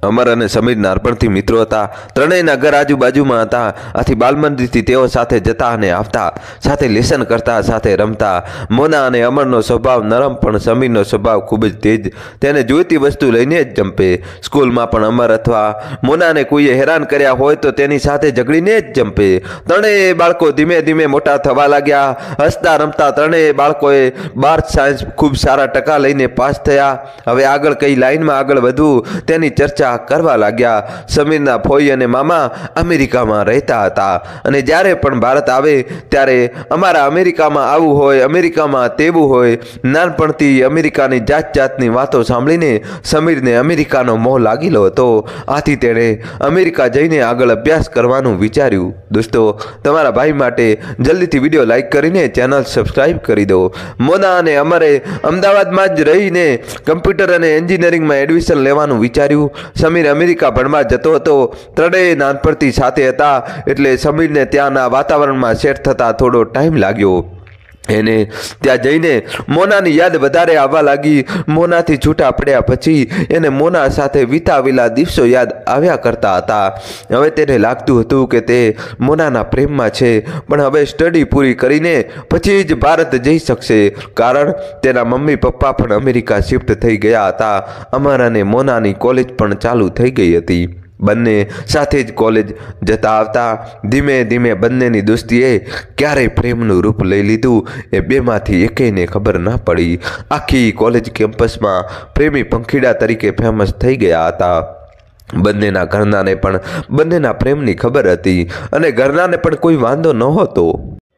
અમર અને સમીર નાનપણથી મિત્રો હતા। ત્રણેયના ઘર આજુબાજુમાં હતા। આથી બાલમંદિરથી તેઓ સાથે જતા અને આવતા, સાથે લેસન કરતા, સાથે રમતા। મોના અને અમરનો સ્વભાવ નરમ પણ સમીરનો સ્વભાવ ખૂબ જ તેજ। તેને જોઈતી વસ્તુ લઈને જ જંપે। સ્કૂલમાં પણ અમર અથવા મોનાને કોઈએ હેરાન કર્યા હોય તો તેની સાથે ઝઘડીને જ જંપે। ત્રણેય બાળકો ધીમે ધીમે મોટા થવા લાગ્યા। હસતા રમતા ત્રણેય બાળકોએ 12th સાયન્સ ખૂબ સારા ટકા લઈને પાસ થયા। હવે આગળ કઈ લાઈનમાં આગળ વધવું તેની ચર્ચા કરવા લાગ્યા। સમીરના ફોઈ અને મામા અમેરિકામાં રહેતા હતા અને જ્યારે પણ ભારત આવે ત્યારે અમારા અમેરિકામાં આવું હોય, અમેરિકામાં તેવું હોય। નાનપણથી અમેરિકાની જાત જાતની વાતો સાંભળીને સમીરને અમેરિકાનો મોહ લાગેલો હતો। આથી તેણે અમેરિકા જઈને આગળ અભ્યાસ કરવાનું વિચાર્યું। દોસ્તો, તમારા ભાઈ માટે જલ્દીથી વિડીયો લાઈક કરીને ચેનલ સબસ્ક્રાઈબ કરી દો। મોના અને અમરે અમદાવાદમાં જ રહીને કમ્પ્યુટર અને એન્જિનિયરિંગમાં એડમિશન લેવાનું વિચાર્યું। સમીર અમેરિકા ભણવા જતો હતો। ત્રણેય નાનપણથી સાથે હતા એટલે સમીરને ત્યાંના વાતાવરણમાં સેટ થતાં થોડો ટાઈમ લાગ્યો। એને ત્યાં જઈને મોનાની યાદ વધારે આવવા લાગી। મોનાથી છૂટા પડ્યા પછી એને મોના સાથે વિતાવેલા દિવસો યાદ આવ્યા કરતા હતા। હવે તેને લાગતું હતું કે તે મોનાના પ્રેમમાં છે, પણ હવે સ્ટડી પૂરી કરીને પછી જ ભારત જઈ શકશે, કારણ તેના મમ્મી પપ્પા પણ અમેરિકા શિફ્ટ થઈ ગયા હતા। અમર અને મોનાની કોલેજ પણ ચાલુ થઈ ગઈ હતી। બંને સાથે જ કોલેજ જતા આવતા। ધીમે ધીમે બંનેની દોસ્તીએ ક્યારેય પ્રેમનું રૂપ લઈ લીધું એ બેમાંથી એકેયને ખબર ના પડી। આખી કોલેજ કેમ્પસમાં પ્રેમી પંખીડા તરીકે ફેમસ થઈ ગયા હતા। બંનેના ઘરનાને પણ બંનેના પ્રેમની ખબર હતી અને ઘરનાને પણ કોઈ વાંધો નહોતો।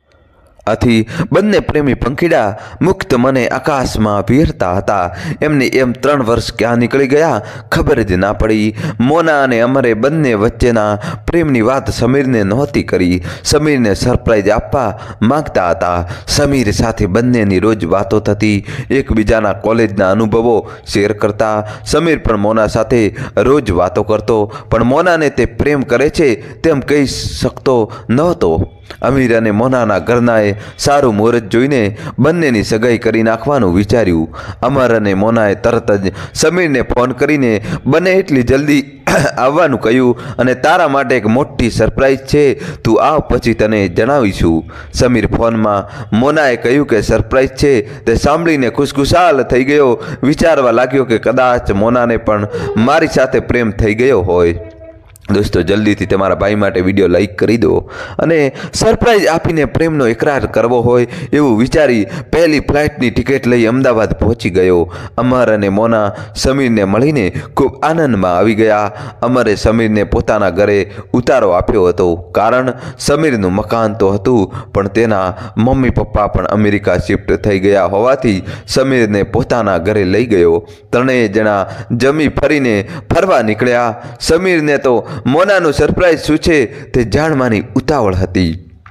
આથી બંને પ્રેમી પંખીડા મુક્ત મને આકાશમાં વિહરતા હતા। એમની એમ 3 વર્ષ ક્યાં નીકળી ગયા ખબર જ ના પડી। મોના અને અમરે બંને વચ્ચેના પ્રેમની વાત સમીરને નહોતી કરી। સમીરને સરપ્રાઈઝ આપવા માંગતા હતા। સમીર સાથે બંનેની રોજ વાતો થતી, એકબીજાના કોલેજના અનુભવો શેર કરતા। સમીર પણ મોના સાથે રોજ વાતો કરતો, પણ મોનાને તે પ્રેમ કરે છે તેમ કહી શકતો નહોતો। અમીર અને મોનાના ઘરનાએ સારું મુહૂર્ત જોઈને બંનેની સગાઈ કરી નાખવાનું વિચાર્યું। અમર અને મોનાએ તરત જ સમીરને ફોન કરીને બને એટલી જલ્દી આવવાનું કહ્યું અને તારા માટે એક મોટી સરપ્રાઈઝ છે, તું આવ પછી તને જણાવીશું। સમીર ફોનમાં મોનાએ કહ્યું કે સરપ્રાઈઝ છે તે સાંભળીને ખુશખુશાલ થઈ ગયો। વિચારવા લાગ્યો કે કદાચ મોનાને પણ મારી સાથે પ્રેમ થઈ ગયો હોય। દોસ્તો, જલ્દીથી તમારા ભાઈ માટે વિડીયો લાઈક કરી દો અને સરપ્રાઈઝ આપીને પ્રેમનો ઇકરાર કરવો હોય એવું વિચારી પહેલી ફ્લાઇટની ટિકિટ લઈ અમદાવાદ પહોંચી ગયો। અમર અને મોના સમીરને મળીને ખૂબ આનંદમાં આવી ગયા। અમરે સમીરને પોતાના ઘરે ઉતારો આપ્યો હતો, કારણ સમીરનું મકાન તો હતું પણ તેના મમ્મી પપ્પા પણ અમેરિકા શિફ્ટ થઈ ગયા હોવાથી સમીરને પોતાના ઘરે લઈ ગયો। ત્રણેય જણા જમી ફરીને ફરવા નીકળ્યા। સમીરને તો મોનાનું સરપ્રાઈઝ શું છે તે જાણવાની ઉતાવળ હતી,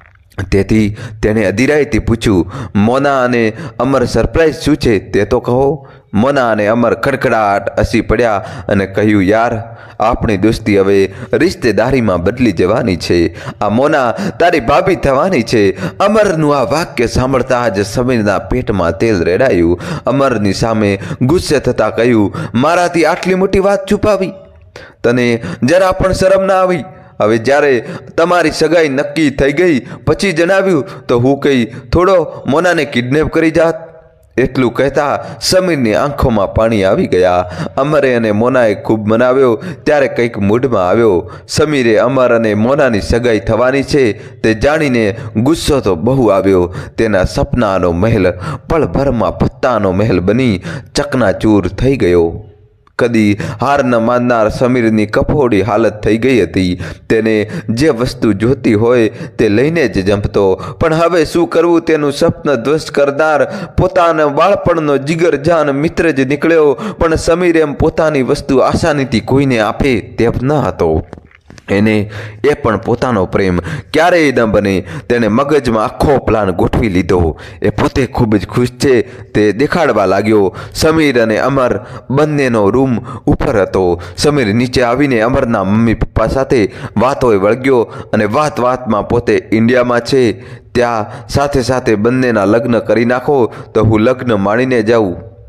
તેથી તેણે અધીરાઈથી પૂછ્યું, મોના અને અમર સરપ્રાઈઝ શું છે તે તો કહો। મોના અને અમર ખડખડાટ હસી પડ્યા અને કહ્યું, યાર, આપણી દોસ્તી હવે રિશ્તેદારીમાં બદલી જવાની છે। આ મોના તારી ભાભી થવાની છે। અમરનું આ વાક્ય સાંભળતા જ સમીરના પેટમાં તેલ રેડાયું। અમરની સામે ગુસ્સે થતાં કહ્યું, મારાથી આટલી મોટી વાત છુપાવી? તને જરા પણ શરમ ના આવી? હવે જ્યારે તમારી સગાઈ નક્કી થઈ ગઈ પછી જણાવ્યું તો હું કઈ થોડો મોનાને કિડનેપ કરી જાત? એટલું કહેતા સમીરની આંખોમાં પાણી આવી ગયા। અમરે અને મોનાએ ખૂબ મનાવ્યો ત્યારે કંઈક મૂડમાં આવ્યો। સમીરે અમર અને મોનાની સગાઈ થવાની છે તે જાણીને ગુસ્સો તો બહુ આવ્યો। તેના સપનાનો મહેલ પળભરમાં પત્તાનો મહેલ બની ચકનાચૂર થઈ ગયો। કદી હાર ન માનનાર સમીરની કફોડી હાલત થઈ ગઈ હતી। તેને જે વસ્તુ જોતી હોય તે લઈને જ જંપતો, પણ હવે શું કરવું તેનું સપન ધ્વસ્ત કરનાર પોતાના બાળપણનો જીગરજાન મિત્ર જ નીકળ્યો, પણ સમીર એમ પોતાની વસ્તુ આસાનીથી કોઈને આપે તેમ ન હતો। એને એ પણ પોતાનો પ્રેમ ક્યારેય ન બને। તેણે મગજમાં આખો પ્લાન ગોઠવી લીધો। એ પોતે ખૂબ જ ખુશ છે તે દેખાડવા લાગ્યો। સમીર અને અમર બંનેનો રૂમ ઉપર હતો। સમીર નીચે આવીને અમરના મમ્મી પપ્પા સાથે વાતોએ વળગ્યો અને વાત વાતમાં પોતે ઇન્ડિયામાં છે ત્યાં સાથે સાથે બંનેના લગ્ન કરી નાખો તો હું લગ્ન માણીને જાઉં।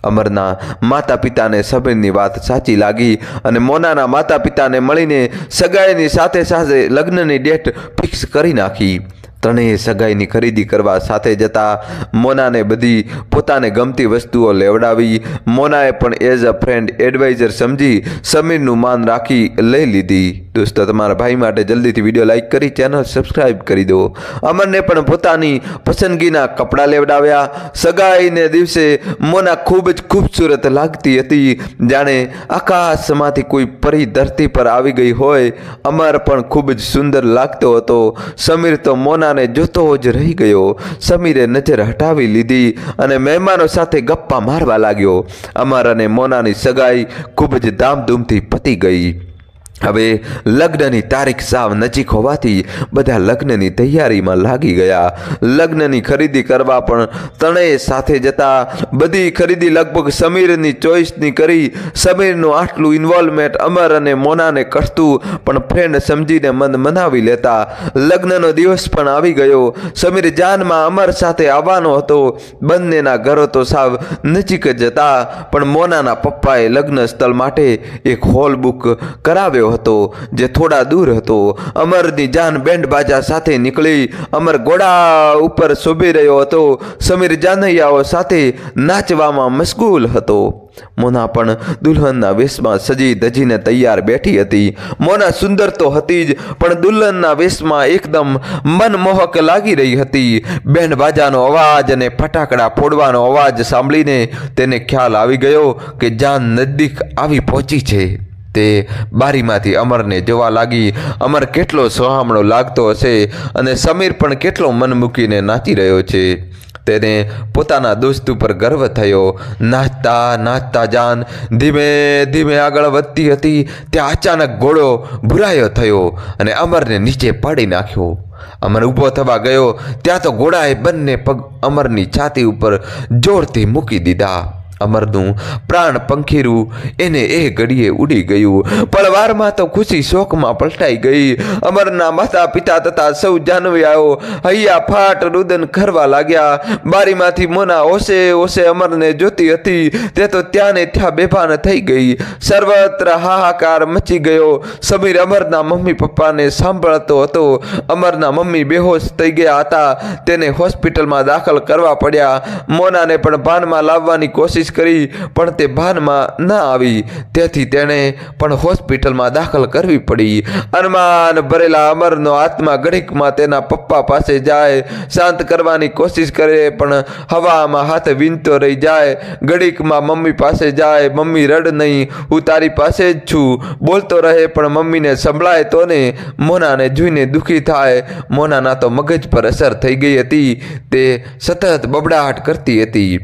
અમરના માતા પિતાને સમીરની વાત સાચી લાગી અને મોનાના માતા પિતાને મળીને સગાઈની સાથે સાથે લગ્નની ડેટ ફિક્સ કરી નાખી. ત્રણેય સગાઈની ખરીદી કરવા સાથે જતા મોનાને બધી પોતાને ગમતી વસ્તુઓ લેવડાવી. મોનાએ પણ એઝ અ ફ્રેન્ડ એડવાઇઝર સમજી સમીરનું માન રાખી લઈ લીધી. દોસ્તો, તમારા ભાઈ માટે જલ્દીથી વિડીયો લાઈક કરી ચેનલ સબસ્ક્રાઈબ કરી દો. અમરને પણ પોતાની પસંદગીના કપડાં લેવડાવ્યા. સગાઈને દિવસે મોના ખૂબ જ ખૂબસૂરત લાગતી હતી, જાણે આકાશમાંથી કોઈ પરી ધરતી પર આવી ગઈ હોય. અમર પણ ખૂબ જ સુંદર લાગતો હતો. સમીર તો મોના ને જોતો જ રહી ગયો. સમીરે નજર હટાવી લીધી અને મહેમાનો સાથે ગપ્પા મારવા લાગ્યો. અમર અને મોનાની સગાઈ ખૂબ જ ધામધૂમથી પતી ગઈ. હવે લગ્નની તારીખ સાવ નજીક હોવાથી બધા લગ્નની તૈયારીમાં લાગી ગયા. લગ્નની ખરીદી કરવા પણ ત્રણેય સાથે જતા. બધી ખરીદી લગભગ સમીરની ચોઈસની કરી. સમીરનું આટલું ઇન્વોલ્વમેન્ટ અમર અને મોનાને કરતું પણ ફ્રેન્ડ સમજીને મન મનાવી લેતા. લગ્નનો દિવસ પણ આવી ગયો. સમીર જાનમાં અમર સાથે આવવાનો હતો. બંનેના ઘરો તો સાવ નજીક જ હતા, પણ મોનાના પપ્પાએ લગ્ન સ્થળ માટે એક હોલ બુક કરાવ્યો હતો જે થોડા દૂર હતો. અમરની જાન બેન્ડ બાજા સાથે નીકળી. અમર ઘોડા ઉપર શોભી રહ્યો હતો. સમીર જાનૈયાઓ સાથે નાચવામાં મશગુલ હતો. મોના પણ દુલ્હનના વેશમાં સજી ધજીને તૈયાર બેઠી હતી. મોના સુંદર તો હતી જ, પણ દુલ્હનના વેશમાં એકદમ મનમોહક લાગી રહી હતી. બેન્ડ બાજાનો અવાજ અને ફટાકડા ફોડવાનો અવાજ સાંભળીને તેને ખ્યાલ આવી ગયો કે જાન નજદીક આવી પહોંચી છે. તે બારીમાંથી અમરને જોવા લાગી. અમર કેટલો સોહામણો લાગતો હશે અને સમીર પણ કેટલો મન મૂકીને નાચી રહ્યો છે. તેને પોતાના દોસ્ત ઉપર ગર્વ થયો. નાચતા નાચતા જાન ધીમે ધીમે આગળ વધતી હતી. ત્યાં અચાનક ઘોડો ભૂરાયો થયો અને અમરને નીચે પાડી નાખ્યો. અમર ઊભો થવા ગયો ત્યાં તો ઘોડાએ બંને પગ અમરની છાતી ઉપર જોરથી મૂકી દીધા. અમરનું પ્રાણ પંખીરું એને એ ઘડીએ ઉડી ગયું. પળવારમાં તો ખુશી શોકમાં પલટાઈ ગઈ. અમરના માતા પિતા તથા સૌ જાનવીઓ હૈયા ફાટ રુદન કરવા લાગ્યા. બારીમાંથી મોના ઓસે ઓસે અમરને જોતી હતી. તે તો ત્યાં ને ત્યાં બેભાન થઈ ગઈ. સર્વત્ર હાહાકાર મચી ગયો. સમીર અમરના મમ્મી પપ્પાને સાંભળતો હતો. અમરના મમ્મી બેહોશ થઈ ગયા હતા. તેને હોસ્પિટલમાં દાખલ કરવા પડ્યા. મોનાને પણ ભાનમાં લાવવાની કોશિશ કરી, પણ તે ભાનમાં ના આવી. તેથી તેણે પણ હોસ્પિટલમાં દાખલ કરવી પડી. અનુમાન ભરેલા અમરનો આત્મા ઘડીકમાં તેના પપ્પા પાસે જાય. શાંત કરવાની કોશિશ કરે, પણ હવામાં હાથ વીંધતો રહી જાય. ઘડીકમાં મમ્મી પાસે જાય. મમ્મી રડ નહીં, હું તારી પાસે જ છું. બોલતો રહે, પણ મમ્મીને સંભળાય તો ને. મોનાને જોઈને દુઃખી થાય. મોનાના તો મગજ પર અસર થઈ ગઈ હતી. તે સતત બબડાહટ કરતી હતી.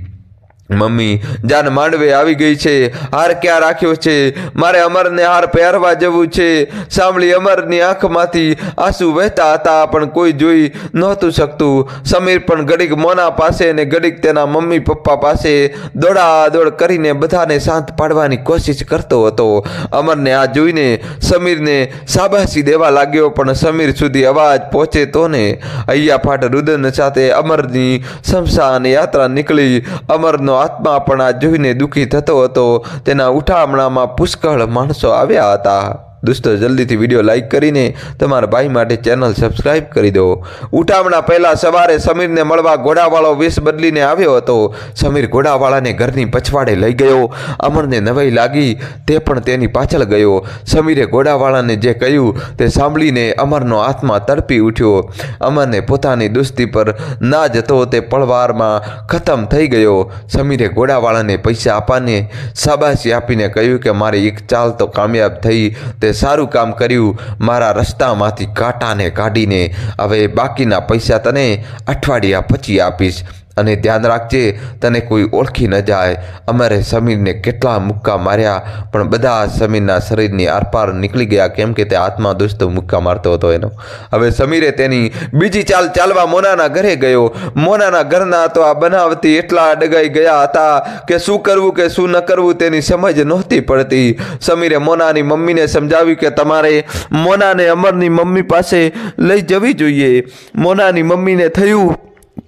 મમ્મી, જાન માંડવે આવી ગઈ છે. હાર ક્યાં રાખ્યો છે? મારે અમરને હાર પહેરવા જવું છે. સાંભળી અમરની આંખમાંથી આંસુ વહેતા હતા, પણ કોઈ જોઈ નહોતું શકતું. સમીર પણ ઘડીક મોના પાસે અને ઘડીક તેના મમ્મી પપ્પા પાસે દોડાદોડ કરીને બધાને શાંત પાડવાની કોશિશ કરતો હતો. અમરને આ જોઈને સમીરને શાબાશી દેવા લાગ્યો, પણ સમીર સુધી અવાજ પહોંચે તો ને. હૈયા ફાટ રુદન સાથે અમરની શમશાન યાત્રા નીકળી. અમરનો આત્મા પણ આ જોઈને દુઃખી થતો હતો. તેના ઉઠામણામાં પુષ્કળ માણસો આવ્યા હતા. દોસ્તો, જલ્દીથી વિડીયો લાઈક કરીને તમારા ભાઈ માટે ચેનલ સબસ્ક્રાઈબ કરી દો. ઉઠામણા પહેલા સવારે સમીરને મળવા ઘોડાવાળો વેશ બદલીને આવ્યો હતો. સમીર ઘોડાવાળાને ઘરની પછવાડે લઈ ગયો. અમરને નવાઈ લાગી. તે પણ તેની પાછળ ગયો. સમીરે ઘોડાવાળાને જે કહ્યું તે સાંભળીને અમરનો આત્મા તડપી ઉઠ્યો. અમરને પોતાની દોસ્તી પર નાજ હતો તે પળવારમાં ખતમ થઈ ગયો. સમીરે ઘોડાવાળાને પૈસા આપવાને શાબાશી આપીને કહ્યું કે મારી એક ચાલ તો કામયાબ થઈ. તે સારું કામ કર્યું. મારા રસ્તામાંથી કાંટાને કાઢીને હવે બાકીના પૈસા તને અઠવાડિયા પછી આપીશ. અને ધ્યાન રાખજે, તને કોઈ ઓળખી ન જાય. અમરે સમીરને કેટલા મુક્કા માર્યા, પણ બધા સમીરના શરીરની આરપાર નીકળી ગયા, કેમ કે તે આત્મા દોસ્તો મુક્કા મારતો હતો એનો. હવે સમીરે તેની બીજી ચાલ ચાલવા મોનાના ઘરે ગયો. મોનાના ઘરના તો આ બનાવથી એટલા ડગાઈ ગયા હતા કે શું કરવું કે શું ન કરવું તેની સમજ નહોતી પડતી. સમીરે મોનાની મમ્મીને સમજાવ્યું કે તમારે મોનાને અમરની મમ્મી પાસે લઈ જવી જોઈએ. મોનાની મમ્મીને થયું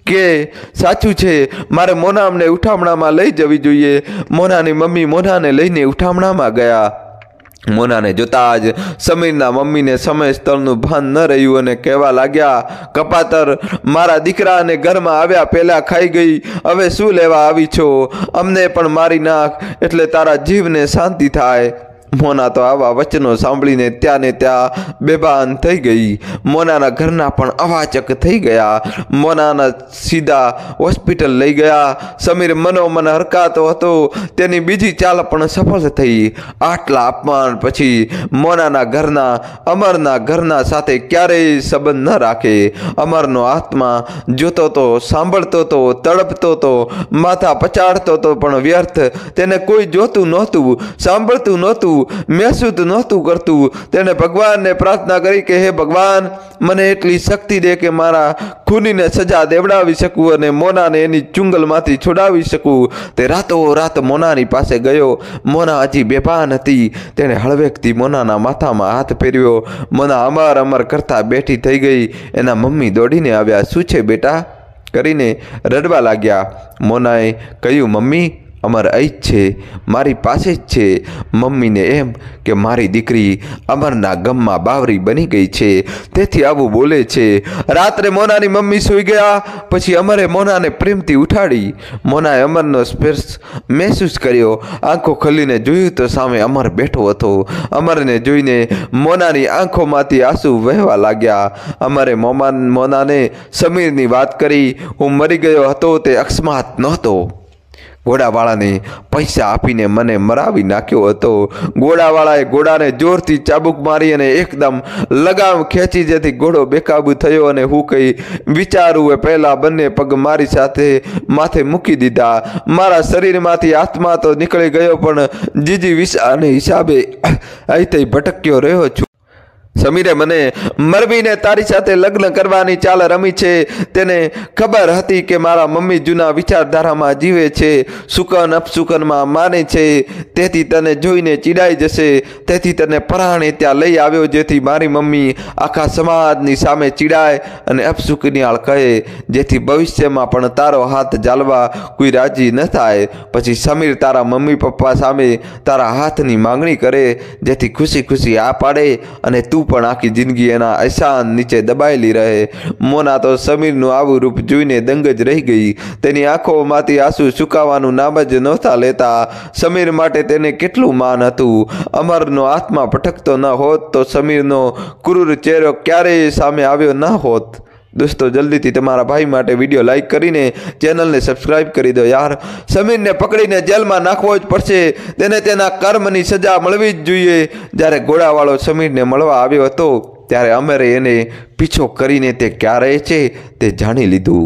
કે સાચું છે, મારે મોના અમને ઉઠામણામાં લઈ જવી જોઈએ। મોનાની મમ્મી મોનાને લઈને ઉઠામણામાં ગયા। મોનાને જોતા જ સમીરના મમ્મીને સમય સ્થળનું ભાન ન રહ્યું અને કહેવા લાગ્યા, કપાતર, મારા દીકરાને ઘરમાં આવ્યા પહેલાં ખાઈ ગઈ, હવે શું લેવા આવી છો? અમને પણ મારી નાખ એટલે તારા જીવને શાંતિ થાય। મોના તો આવા વચનો સાંભળીને ત્યાં ને ત્યાં બેભાન થઈ ગઈ। મોનાના ઘરના પણ અવાચક થઈ ગયા। મોનાના સીધા હોસ્પિટલ લઈ ગયા। સમીર મનોમન હરકાતો હતો, તેની બીજી ચાલ પણ સફળ થઈ। આટલા અપમાન પછી મોનાના ઘરના અમરના ઘરના સાથે ક્યારેય સંબંધ ન રાખે। અમરનો આત્મા જોતો તો, સાંભળતો તો, તડપતો તો, માથા પચાડતો તો, પણ વ્યર્થ। તેને કોઈ જોતું નહોતું, સાંભળતું નહોતું, મહેસૂસ નહોતું કરતું। તેણે ભગવાનને પ્રાર્થના કરી કે હે ભગવાન, મને એટલી શક્તિ દે કે મારા ખૂનીને સજા દેવડાવી શકું અને મોનાને એની ચુંગલમાંથી છોડાવી શકું। તે રાતોરાત મોનાની પાસે ગયો। મોના હજી બેભાન હતી। તેણે હળવેકથી મોનાના માથામાં હાથ ફેરવ્યો। મોના અમર અમર કરતા બેઠી થઈ ગઈ। એના મમ્મી દોડીને આવ્યા। શું છે બેટા? કરીને રડવા લાગ્યા। મોનાએ કહ્યું, મમ્મી, અમર અહીં જ છે, મારી પાસે જ છે। મમ્મીને એમ કે મારી દીકરી અમરના ગમમાં બાવરી બની ગઈ છે, તેથી આવું બોલે છે। રાત્રે મોનાની મમ્મી સૂઈ ગયા પછી અમરે મોનાને પ્રેમથી ઉઠાડી। મોનાએ અમરનો સ્પર્શ મહેસૂસ કર્યો। આંખો ખોલીને જોયું તો સામે અમર બેઠો હતો। અમરને જોઈને મોનાની આંખોમાંથી આંસુ વહેવા લાગ્યા। અમરે મોનાને સમીરની વાત કરી। હું મરી ગયો હતો તે અકસ્માત નહોતો। ઘોડાવાળાને પૈસા આપીને મને મરાવી નાખ્યો હતો। ઘોડાવાળાએ ઘોડાને જોરથી ચાબુક મારી અને એકદમ લગામ ખેંચી, જેથી ઘોડો બેકાબૂ થયો અને હું કંઈ વિચારું એ પહેલાં બંને પગ મારી સાથે માથે મૂકી દીધા। મારા શરીરમાંથી આત્મા તો નીકળી ગયો, પણ જીજી વિસાને હિસાબે અહીંથી ભટક્યો રહ્યો છું। સમીરે મને મરવીને તારી સાથે લગ્ન કરવાની ચાલ રમી છે। તેને ખબર હતી કે મારા મમ્મી જૂના વિચારધારામાં જીવે છે, સુકન અપસુકનમાં માને છે, તેથી તને જોઈને ચીડાઈ જશે। તેથી તને પરાણે ત્યાં લઈ આવ્યો, જેથી મારી મમ્મી આખા સમાજની સામે ચીડાય અને અપસુકનિયાળ કહે, જેથી ભવિષ્યમાં પણ તારો હાથ ઝાલવા કોઈ રાજી ન થાય। પછી સમીર તારા મમ્મી પપ્પા સામે તારા હાથની માંગણી કરે, જેથી ખુશી ખુશી આ પાડે અને તું પણ આખી જિંદગી એના અહેસાન નીચે દબાયેલી રહે। મોના તો સમીરનું આવું રૂપ જોઈને દંગ જ રહી ગઈ। તેની આંખોમાંથી આંસુ સુકાવાનું નામ જ નહોતા લેતા। સમીર માટે તેને કેટલું માન હતું। અમરનો આત્મા ભટકતો ન હોત તો સમીરનો ક્રૂર ચહેરો ક્યારેય સામે આવ્યો ન હોત। દોસ્તો, જલ્દીથી તમારા ભાઈ માટે વિડીયો લાઈક કરીને ચેનલને સબસ્ક્રાઈબ કરી દો યાર। સમીરને પકડીને જેલમાં નાખવો જ પડશે। તેને તેના કર્મની સજા મળવી જ જોઈએ। જ્યારે ઘોડાવાળો સમીરને મળવા આવ્યો હતો ત્યારે અમરે એને પીછો કરીને તે ક્યારે છે તે જાણી લીધું।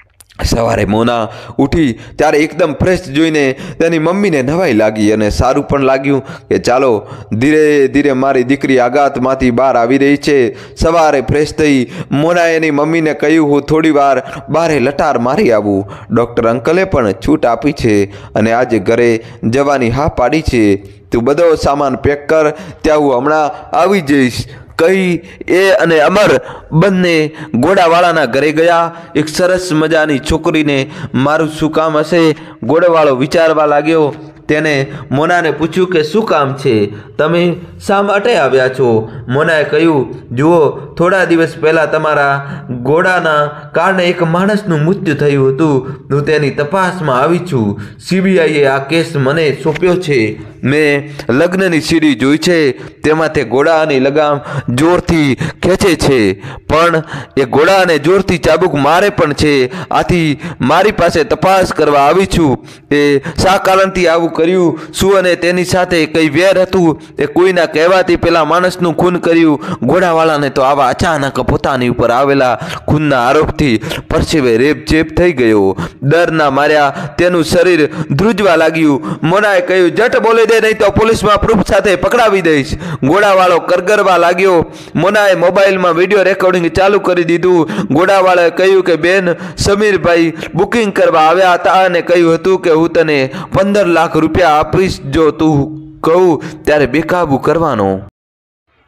સવારે મોના ઉઠી ત્યારે એકદમ ફ્રેશ જોઈને તેની મમ્મીને નવાઈ લાગી અને સારું પણ લાગ્યું કે ચાલો ધીરે ધીરે મારી દીકરી આઘાતમાંથી બહાર આવી રહી છે। સવારે ફ્રેશ થઈ મોનાએ એની મમ્મીને કહ્યું, હું થોડી વાર બહારે લટાર મારી આવું। ડૉક્ટર અંકલે પણ છૂટ આપી છે અને આજે ઘરે જવાની હા પાડી છે। તું બધો સામાન પેક કર, ત્યાં હું હમણાં આવી જઈશ કહી એ અને અમર બંને ઘોડાવાળાના ઘરે ગયા। એક સરસ મજાની છોકરીને મારું શું કામ હશે? ઘોડાવાળો વિચારવા લાગ્યો। તેને મોનાને પૂછ્યું કે શું કામ છે? તમે શા માટે આવ્યા છો? મોનાએ કહ્યું, જુઓ, થોડા દિવસ પહેલાં તમારા ઘોડાના કારણે એક માણસનું મૃત્યુ થયું હતું। હું તેની તપાસમાં આવી છું। સીબીઆઈએ આ કેસ મને સોંપ્યો છે। મેં લગ્નની સીડી જોઈ છે, તેમાં તે ઘોડાની લગામ જોરથી ખેંચે છે, પણ એ ઘોડાને જોરથી ચાબુક મારે પણ છે। આથી મારી પાસે તપાસ કરવા આવી છું। એ શા કારણથી આવું કર્યું? શું અને તેની સાથે કંઈ વેર હતું? એ કોઈના કહેવાથી પેલા માણસનું ખૂન કર્યું? ઘોડાવાળાને તો આવા અચાનક પોતાની ઉપર આવેલા ખૂનના આરોપથી પરસેવે રેપઝેપ થઈ ગયો। ડરના માર્યા તેનું શરીર ધ્રુજવા લાગ્યું। મોનાએ કહ્યું, જટ બોલી દે, નહીં તો પોલીસમાં પ્રૂફ સાથે પકડાવી દઈશ। ઘોડાવાળો કરગરવા લાગ્યો। મોનાએ મોબાઈલમાં વિડીયો રેકોર્ડિંગ ચાલુ કરી દીધું। ઘોડાવાળાએ કહ્યું કે બેન, સમીરભાઈ બુકિંગ કરવા આવ્યા હતા અને કહ્યું હતું કે હું તને 15 લાખ રૂપિયા આપીશ જો તું કહું ત્યારે બેકાબૂ કરવાનો।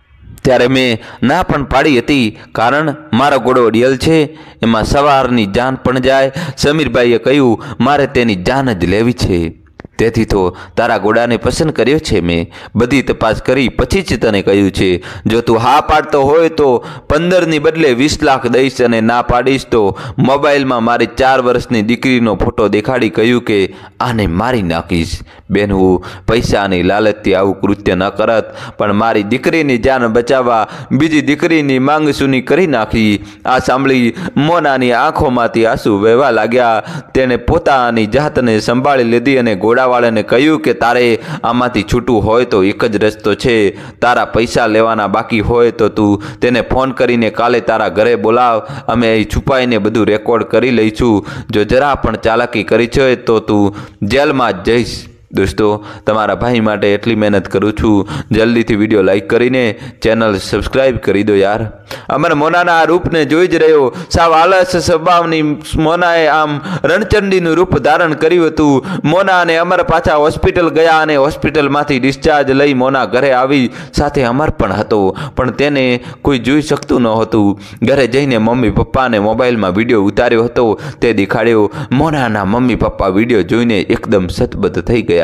ત્યારે મેં ના પણ પાડી હતી, કારણ મારો ઘોડો ડિયલ છે, એમાં સવારની જાન પણ જાય. સમીરભાઈએ કહ્યું, મારે તેની જાન જ લેવી છે, તેથી તો તારા ઘોડાને પસંદ કર્યો છે. મેં બધી તપાસ કરી પછી જ તને કહ્યું છે. જો તું હા પાડતો હોય તો 15ની બદલે 20 લાખ દઈશ, અને ના પાડીશ તો મોબાઈલમાં મારી 4 વર્ષની દીકરીનો ફોટો દેખાડી કહ્યું કે આને મારી નાખીશ. બેન, હું પૈસાની લાલચથી આવું કૃત્ય ન કરત, પણ મારી દીકરીની જાન બચાવવા બીજી દીકરીની માંગ સુની કરી નાખી. આ સાંભળી મોનાની આંખોમાંથી આંસુ વહેવા લાગ્યા. તેણે પોતાની જાતને સંભાળી લીધી અને ઘોડાવાળાને કહ્યું કે તારે આમાંથી છૂટવું હોય તો એક જ રસ્તો છે. તારા પૈસા લેવાના બાકી હોય તો તું તેને ફોન કરીને કાલે તારા ઘરે બોલાવ. અમે અહીં છુપાઈને બધું રેકોર્ડ કરી લઈશું. જો જરા પણ ચાલાકી કરી છે તો તું જેલમાં જ જઈશ. દોસ્તો, તમારા ભાઈ માટે એટલી મહેનત કરું છું. જલ્દીથી વિડીયો લાઈક કરીને ચેનલ સબસ્ક્રાઈબ કરી દો યાર. અમર મોનાના આ રૂપને જોઈ જ રહ્યો. સાવ આલસ સ્વભાવની મોનાએ આમ રણચંડીનું રૂપ ધારણ કર્યું હતું. મોના અને અમર પાછા હોસ્પિટલ ગયા અને હોસ્પિટલમાંથી ડિસ્ચાર્જ લઈ મોના ઘરે આવી. સાથે અમર પણ હતો, પણ તેને કોઈ જોઈ શકતું ન હતું. ઘરે જઈને મમ્મી પપ્પાને મોબાઈલમાં વિડીયો ઉતાર્યો હતો તે દેખાડ્યો. મોનાના મમ્મી પપ્પા વિડીયો જોઈને એકદમ સતબદ્ધ થઈ ગયા.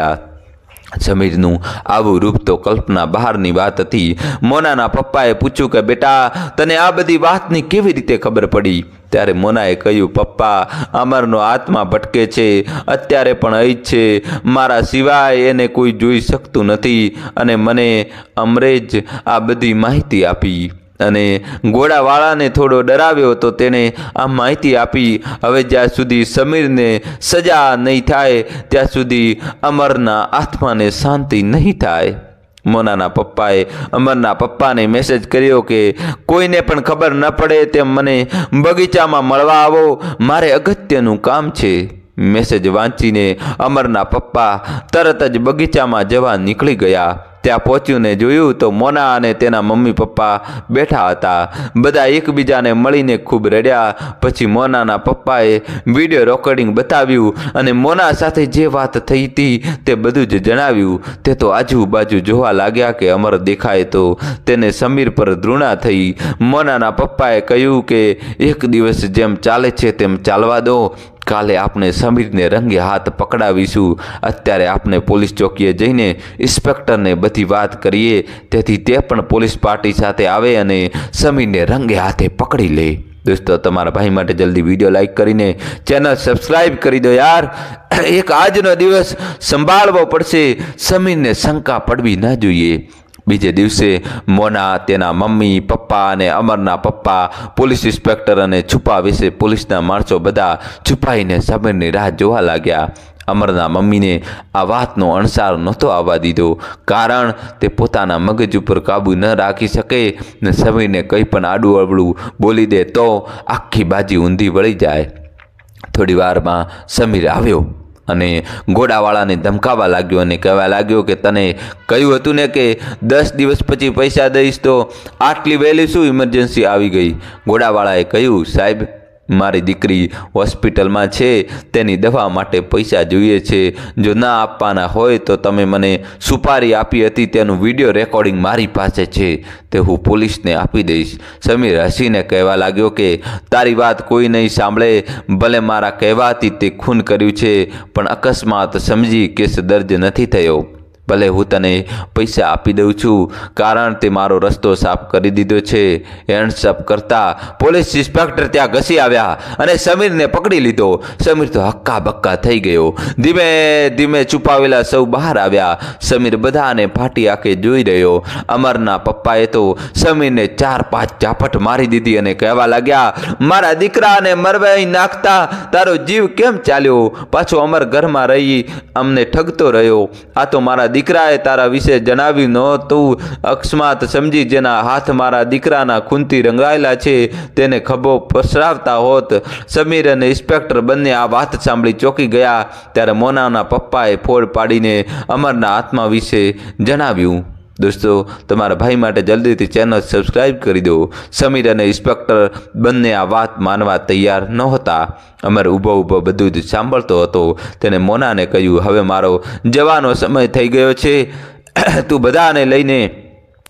સમીરનું આવું રૂપ તો કલ્પના બહારની વાત હતી. મોનાના પપ્પાએ પૂછ્યું કે બેટા, તને આ બધી વાતની કેવી રીતે ખબર પડી? ત્યારે મોનાએ કહ્યું, પપ્પા, અમરનો આત્મા ભટકે છે, અત્યારે પણ અહીં જ છે. મારા સિવાય એને કોઈ જોઈ શકતું નથી, અને મને અમરે જ આ બધી માહિતી આપી. અને ઘોડાવાળાને થોડો ડરાવ્યો તો તેને આ માહિતી આપી. હવે જ્યાં સુધી સમીરને સજા નહીં થાય ત્યાં સુધી અમરના આત્માને શાંતિ નહીં થાય. મોનાના પપ્પાએ અમરના પપ્પાને મેસેજ કર્યો કે કોઈને પણ ખબર ન પડે તેમ મને બગીચામાં મળવા આવો, મારે અગત્યનું કામ છે. મેસેજ વાંચીને અમરના પપ્પા તરત જ બગીચામાં જવા નીકળી ગયા. ત્યાં પહોંચ્યું ને જોયું તો મોના અને તેના મમ્મી પપ્પા બેઠા હતા. બધા એકબીજાને મળીને ખૂબ રડ્યા. પછી મોનાના પપ્પાએ વિડીયો રેકોર્ડિંગ બતાવ્યું અને મોના સાથે જે વાત થઈ હતી તે બધું જ જણાવ્યું. તે તો આજુબાજુ જોવા લાગ્યા કે અમર દેખાય તો તેને સમીર પર ધૃણા થઈ. મોનાના પપ્પાએ કહ્યું કે એક દિવસ જેમ ચાલે છે તેમ ચાલવા દો, કાલે આપણે સમીરને રંગે હાથ પકડાવીશું. અત્યારે આપણે પોલીસ ચોકીએ જઈને ઇન્સ્પેક્ટરને બધી વાત કરીએ, તેથી તે પણ પોલીસ પાર્ટી સાથે આવે અને સમીરને રંગે હાથે પકડી લે. દોસ્તો, તમારા ભાઈ માટે જલ્દી વિડીયો લાઈક કરીને ચેનલ સબસ્ક્રાઈબ કરી દો યાર. એક આજનો દિવસ સંભાળવો પડશે, સમીરને શંકા પડવી ન જોઈએ. બીજે દિવસે મોના, તેના મમ્મી પપ્પા અને અમરના પપ્પા, પોલીસ ઇન્સ્પેક્ટર અને છુપા વિશે પોલીસના માણસો બધા છુપાઈને સમીરની રાહ જોવા લાગ્યા. અમરના મમ્મીને આ વાતનો અણસાર નહોતો આવવા દીધો, કારણ તે પોતાના મગજ ઉપર કાબુ ન રાખી શકે ને સમીરને કંઈ પણ આડું અવળું બોલી દે તો આખી બાજી ઊંધી વળી જાય. થોડી વારમાં સમીર આવ્યો અને ઘોડાવાળાને ધમકાવા લાગ્યો અને કહેવા લાગ્યો કે તને કહ્યું હતું ને કે 10 દિવસ પછી પૈસા દઈશ, તો આટલી વહેલી શું ઇમરજન્સી આવી ગઈ? ઘોડાવાળાએ કહ્યું, સાહેબ, મારી દીકરી હોસ્પિટલમાં છે, તેની દવા માટે પૈસા જોઈએ છે. જો ના આપવાના હોય તો તમે મને સુપારી આપી હતી તેનું વિડીયો રેકોર્ડિંગ મારી પાસે છે, તે હું પોલીસને આપી દઈશ. સમીર હસીને કહેવા લાગ્યો કે તારી વાત કોઈ નહીં સાંભળે. ભલે મારા કહેવાથી તે ખૂન કર્યું છે, પણ અકસ્માત સમજી કેસ દર્જ નથી થયો. ભલે હું તને પૈસા આપી દઉં છું, કારણ તે મારો રસ્તો સાફ કરી દીધો છે. હેન્ડસઅપ કરતા પોલીસ ઇન્સ્પેક્ટર ત્યાં ઘસી આવ્યા અને સમીરને પકડી લીધો. સમીર તો હક્કા બક્કા થઈ ગયો. ધીમે ધીમે છુપાવેલા સૌ બહાર આવ્યા. સમીર બધાને ફાટી આંખે જોઈ રહ્યો. અમરના પપ્પાએ તો સમીરને 4-5 ઝાપટ મારી દીધી અને કહેવા લાગ્યા, મારા દીકરાને મરવાઈ નાખતા તારો જીવ કેમ ચાલ્યો? પાછો અમર ઘરમાં રહી અમને ઠગતો રહ્યો. આ તો મારા દીકરાએ તારા વિશે જણાવ્યું નહોતું. અકસ્માત સમજી જેના હાથ મારા દીકરાના ખૂનથી રંગાયેલા છે તેને ખભો પસરાવતા હોત. સમીર અને ઇન્સ્પેક્ટર બંને આ વાત સાંભળી ચોંકી ગયા. ત્યારે મોનાના પપ્પાએ ફોડ પાડીને અમરના આત્મા વિશે જણાવ્યું. દોસ્તો, તમારા ભાઈ માટે જલ્દીથી ચેનલ સબસ્ક્રાઈબ કરી દો. સમીર અને ઇન્સ્પેક્ટર બંને આ વાત માનવા તૈયાર નહોતા. અમર ઊભો બધું જ સાંભળતો હતો. તેને મોનાને કહ્યું, હવે મારો જવાનો સમય થઈ ગયો છે. તું બધાને લઈને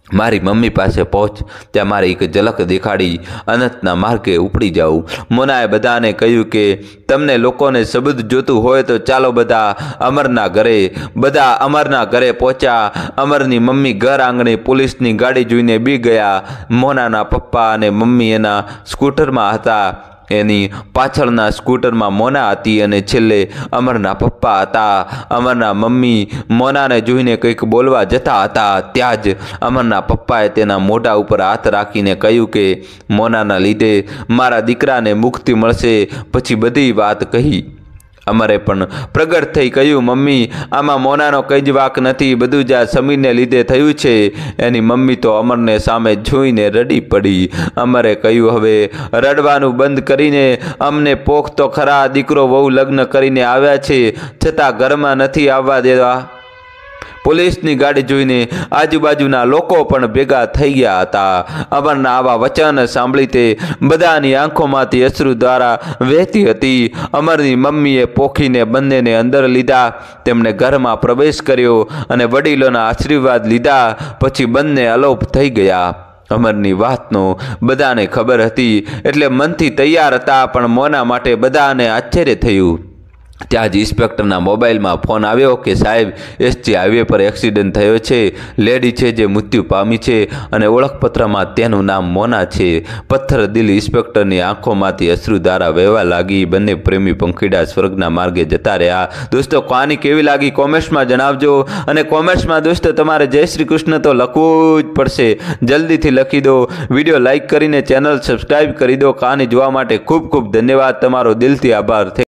મારી મમ્મી પાસે પહોંચ, ત્યાં મારી એક ઝલક દેખાડી અનંતના માર્ગે ઉપડી જાઉં. મોનાએ બધાને કહ્યું કે તમને લોકોને સબૂત જોતું હોય તો ચાલો બધા અમરના ઘરે. બધા અમરના ઘરે પહોંચ્યા. અમરની મમ્મી ઘર આંગણે પોલીસની ગાડી જોઈને બી ગયા. મોનાના પપ્પા અને મમ્મી એના સ્કૂટરમાં હતા. એની પાછળના સ્કૂટરમાં મોના હતી અને છેલ્લે અમરના પપ્પા હતા. અમરના મમ્મી મોનાને જોઈને કંઈક બોલવા જતા હતા. ત્યાં જ અમરના પપ્પાએ તેના મોઢા ઉપર હાથ રાખીને કહ્યું કે મોનાના લીધે મારા દીકરાને મુક્તિ મળશે. પછી બધી વાત કહી. અમરે પણ પ્રગટ થઈ કહ્યું, મમ્મી આમાં મોનાનો કંઈ જ વાંક નથી, બધું જ આ સમીરને લીધે થયું છે. એની મમ્મી તો અમરને સામે જોઈને રડી પડી. અમરે કહ્યું, હવે રડવાનું બંધ કરીને અમને પોખ તો ખરા. દીકરો વહુ લગ્ન કરીને આવ્યા છે છતાં ઘરમાં નથી આવવા દેવા. પોલીસની ગાડી જોઈને આજુબાજુના લોકો પણ ભેગા થઈ ગયા હતા. અમરના આવા વચન સાંભળી તે બધાની આંખોમાંથી અશ્રુ દ્વારા વહેતી હતી. અમરની મમ્મીએ પોખીને બંનેને અંદર લીધા. તેમણે ઘરમાં પ્રવેશ કર્યો અને વડીલોના આશીર્વાદ લીધા. પછી બંને અલોપ થઈ ગયા. અમરની વાતનો બધાને ખબર હતી એટલે મનથી તૈયાર હતા, પણ મોના માટે બધાને આશ્ચર્ય થયું. ત્યાં જ ઇન્સ્પેક્ટરના મોબાઈલમાં ફોન આવ્યો કે સાહેબ, એસજી હાઈવે પર એક્સિડન્ટ થયો છે. લેડી છે જે મૃત્યુ પામી છે અને ઓળખપત્રમાં તેનું નામ મોના છે. પથ્થર દિલ ઇન્સ્પેક્ટરની આંખોમાંથી અશ્રુધારા વહેવા લાગી. બંને પ્રેમી પંખીડા સ્વર્ગના માર્ગે જતા રહ્યા. દોસ્તો, કહાની કેવી લાગી કોમેન્ટ્સમાં જણાવજો. અને કોમેન્ટ્સમાં દોસ્તો તમારે જય શ્રી કૃષ્ણ તો લખવું જ પડશે. જલ્દીથી લખી દો. વિડીયો લાઇક કરીને ચેનલ સબસ્ક્રાઈબ કરી દો. કહાની જોવા માટે ખૂબ ખૂબ ધન્યવાદ. તમારો દિલથી આભાર.